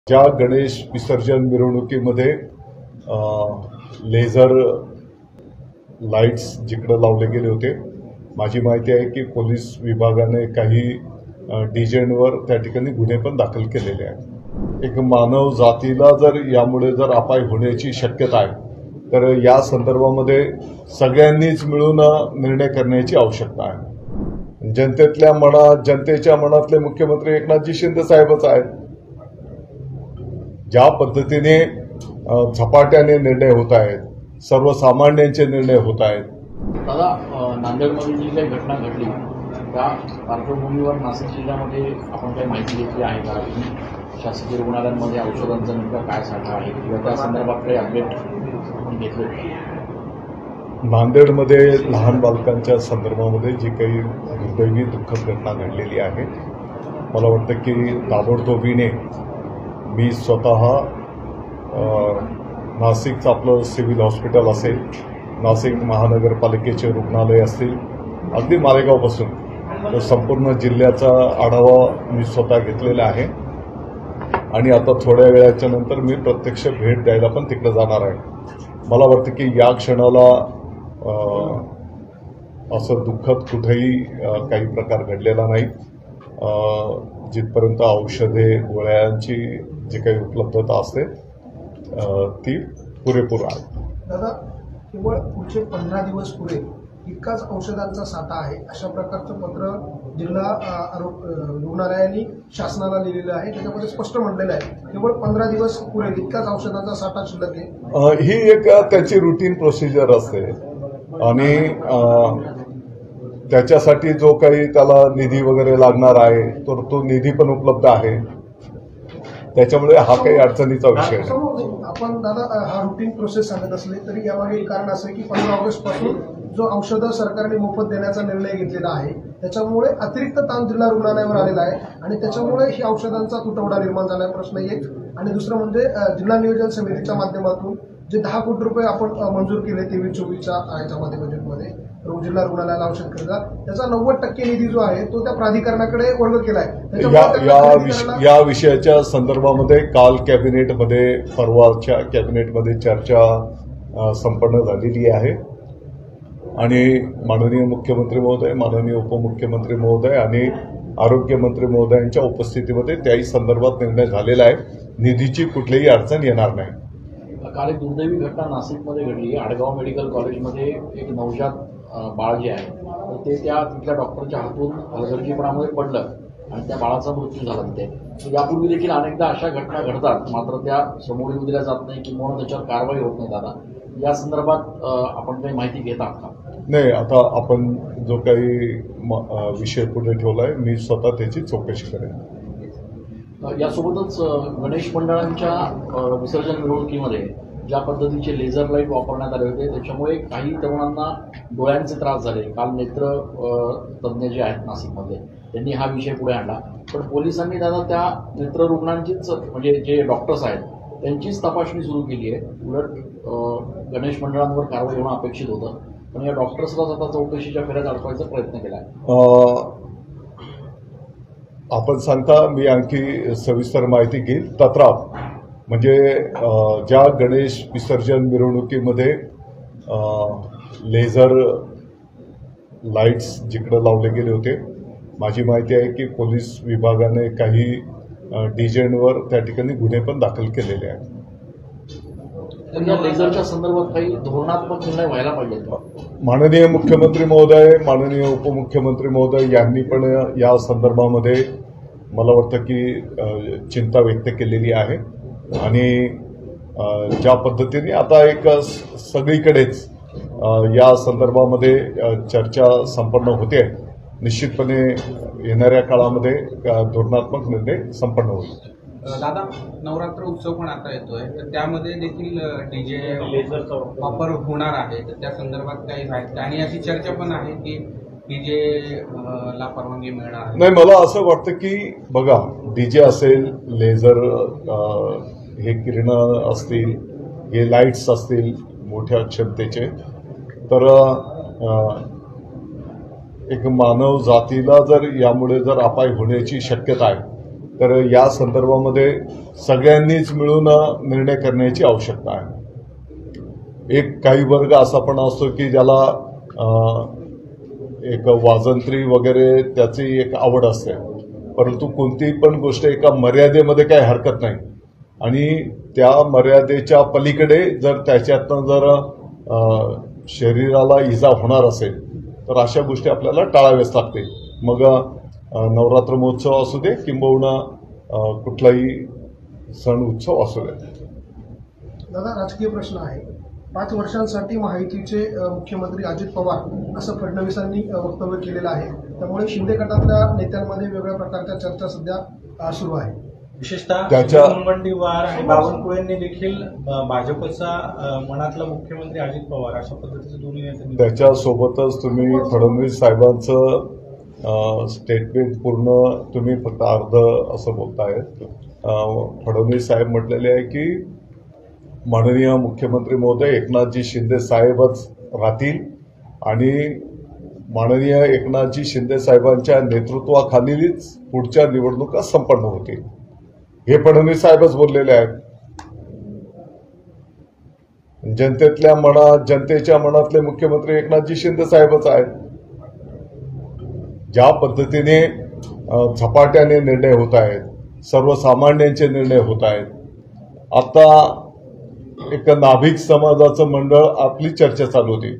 ज्या गणेश विसर्जन मिरवणुकीमध्ये laser lights जिकडे लावले गेले होते, माझी माहिती आहे की पोलीस विभागाने काही डीजेंवर त्या ठिकाणी गुन्हे पण दाखल केलेले आहेत। एक मानव जातीला यामुळे अपाय होण्याची शक्यता आहे, तर या संदर्भामध्ये सगळ्यांनीच मिळून निर्णय करण्याची आवश्यकता आहे। जनतेच्या मनातले मुख्यमंत्री एकनाथजी शिंदे साहेबच आहेत। ज्या पद्धतीने झपाट्याने निर्णय होत आहेत, सर्वसामान्यांचे निर्णय होत आहेत। दादा, नांदेडमध्ये जी काही घटना घडली त्या पार्श्वभूमीवर नाशिक जिल्ह्यामध्ये आपण काही माहिती घेतली आहे का? शासकीय रुग्णालयांमध्ये औषधांचा नेमका काय साठा आहे किंवा त्या संदर्भात काही अपडेट आपण घेतले? नांदेडमध्ये लहान बालकांच्या संदर्भामध्ये जी काही दुर्दैवी दुःखद घटना घडलेली आहे, मला वाटतं की ताबडतोबीने मी स्वतः नाशिकचं आपलं सिव्हिल हॉस्पिटल असेल, नाशिक महानगरपालिकेचे रुग्णालय असतील, अगदी मालेगावपासून संपूर्ण जिल्ह्याचा आढावा मी स्वतः घेतलेला आहे आणि आता थोड्या वेळाच्या नंतर मी प्रत्यक्ष भेट द्यायला पण तिकडे जाणार आहे। मला वाटतं की या क्षणाला असं दुःखद कुठेही काही प्रकार घडलेला नाही। जिथपर्यंत औषधे गोळ्यांची जी काही उपलब्धता असते ती पुरेपूर आहे। दादा, केवळ पुढचे 15 दिवस पुरे इतकाच औषधांचा साठा आहे अशा प्रकारचं पत्र जिल्हा रुग्णालयाने शासनाला लिहिलेलं आहे। त्याच्यामध्ये स्पष्ट म्हटलेलं आहे केवळ 15 दिवस पुरे इतकाच औषधांचा साठा शिल्लक आहे। ही एक त्याची रुटीन प्रोसिजर असते आणि त्याच्यासाठी जो काही त्याला निधी वगैरे लागणार आहे तर तो निधी पण उपलब्ध आहे, त्याच्यामुळे हा काही अडचणीचा विषय नाही। आपण दादा हा रुटीन प्रोसेस सांगत असले तरी यामागे एक कारण असं आहे की 15 ऑगस्ट पासून जो औषधं सरकारने मोफत देण्याचा निर्णय घेतलेला आहे त्याच्यामुळे अतिरिक्त ताण जिल्हा रुग्णालयावर आलेला आहे आणि त्याच्यामुळे ही औषधांचा तुटवडा निर्माण झाला आहे। प्रश्न एक आणि दुसरं म्हणजे जिल्हा नियोजन समितीच्या माध्यमातून जे 10 कोटी रुपये आपण मंजूर केले 23-24च्या याच्यामध्ये बजेटमध्ये जिल्हा रुग्णालयाला औषध खरेदी, त्याचा 90% निधी जो आहे तो त्या प्राधिकरणाकडे वर्ग केला आहे। या विषयाच्या संदर्भामध्ये काल कॅबिनेटमध्ये परवाच्या कॅबिनेटमध्ये चर्चा संपन्न झालेली आहे आणि माननीय मुख्यमंत्री महोदय, माननीय उपमुख्यमंत्री महोदय आणि आरोग्यमंत्री महोदयांच्या उपस्थितीमध्ये त्याही संदर्भात निर्णय झालेला आहे। निधीची कुठलीही अडचण येणार नाही। काल एक दुर्दैवी घटना नाशिकमध्ये घडली। आडगाव मेडिकल कॉलेजमध्ये एक नवजात बाळ जे आहे तर ते तिथल्या डॉक्टरच्या हातून हलगर्जीपणामुळे पडलं आणि त्या बाळाचा मृत्यू झाला तिथे। यापूर्वी देखील अनेकदा अशा घटना घडतात, मात्र त्या समोर येऊ दिल्या जात नाही किंवा त्याच्यावर कारवाई होत नाही। दादा, या संदर्भात आपण काही माहिती घेत आहात का? नाही, आता आपण जो काही विषय पुढे ठेवलाय मी स्वतः त्याची चौकशी करेन। यासोबतच गणेश मंडळांच्या विसर्जन मिरवणुकीमध्ये ज्या पद्धतीचे लेझर लाईट वापरण्यात आले होते त्याच्यामुळे काही तरुणांना डोळ्यांचे त्रास झाले। काल नेत्र तज्ज्ञ जे आहेत नाशिकमध्ये त्यांनी हा विषय पुढे आणला, पण पोलिसांनी दादा त्या नेत्र रुग्णांचीच म्हणजे जे डॉक्टर्स आहेत त्यांचीच तपासणी सुरू केली आहे। उलट गणेश मंडळांवर कारवाई होणं अपेक्षित होतं, पण या डॉक्टर्सला आता चौकशीच्या फेऱ्यात अडकवायचा प्रयत्न केला आहे। आपण सांगता मी आणखी सविस्तर माहिती घेईल। तत्राप म्हणजे ज्या गणेश विसर्जन मिरवणुकीमध्ये लेझर लाईट्स जिकडे लावले गेले होते, माझी माहिती आहे की पोलीस विभागाने काही डीजेंवर त्या ठिकाणी गुन्हे पण दाखल केलेले आहेत। लेझरच्या संदर्भात काही धोरणात्मक निर्णय व्हायला पाहिजे। माननीय मुख्यमंत्री महोदय, माननीय उपमुख्यमंत्री महोदय यांनी पण या संदर्भामध्ये मला वाटतं की चिंता व्यक्त केलेली आहे आणि ज्या पद्धतीने आता एक सगळीकडेच या संदर्भामध्ये चर्चा संपन्न होते, निश्चितपणे येणाऱ्या काळामध्ये धोरणात्मक निर्णय संपन्न होईल। दादा, नवरात्र उत्सव पण आता येतोय तर त्यामध्ये देखील डीजे लेझरचा वापर होणार आहे, तर त्या संदर्भात काही माहिती आणि अशी चर्चा पण आहे की डीजे ला परवानगी मिळणार आहे? नाही, मला असं वाटतं की बघा, डीजे असेल, लेझर हे किरणं असतील, हे लाईट्स असतील मोठ्या क्षमतेचे, तर एक मानव जातीला यामुळे अपाय होण्याची शक्यता आहे, तर या संदर्भामध्ये सगळ्यांनीच मिळून निर्णय करण्याची आवश्यकता आहे. एक काही वर्ग असा पण असतो की ज्याला एक वाजंत्री वगैरे त्याची एक आवड असते, परंतु कोणतीही पण गोष्ट एका मर्यादेमध्ये काही हरकत नाही आणि त्या मर्यादेच्या पलीकडे जर त्याच्यातनं जर शरीराला इजा होणार असेल तर अशा गोष्टी आपल्याला टाळाव्याच लागतील. मग नवरात्र महोत्सव असू दे किंबहुना कुठलाही सण उत्सव असू दे. दादा, राजकीय प्रश्न आहे. 5 वर्षांसाठी महायुतीचे मुख्यमंत्री अजित पवार असं फडणवीसांनी वक्तव्य केलेलं आहे. त्यामुळे शिंदे गटातल्या नेत्यांमध्ये वेगवेगळ्या प्रकारच्या चर्चा सध्या सुरू आहे. विशेषतः मुनगंटीवार आणि बावनकुळेंनी देखील भाजपचा मनातला मुख्यमंत्री अजित पवार अशा पद्धतीचे दोन्ही नेते. त्याच्यासोबतच तुम्ही फडणवीस साहेबांचं स्टेटमेंट पूर्ण तुम्ही फक्त अर्ध असं बोलतायत. फडणवीस साहेब म्हटलेले आहे की माननीय मुख्यमंत्री महोदय एकनाथजी शिंदे साहेबच राहतील आणि माननीय एकनाथजी शिंदे साहेबांच्या नेतृत्वाखालीच पुढच्या निवडणुका संपन्न होतील, हे फडणवीस साहेबच बोललेले आहेत. जनतेच्या मनातले मुख्यमंत्री एकनाथजी शिंदे साहेबच आहेत. ज्या पद्धतीने झपाट्याने निर्णय होत आहेत, सर्वसामान्यांचे निर्णय होत आहेत. आता एक नाभिक समाजाचं मंडळ आपली चर्चा चालू होती.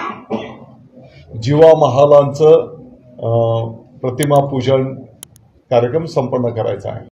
जीवा महालांचं प्रतिमा पूजन कार्यक्रम संपन्न करायचा आहे.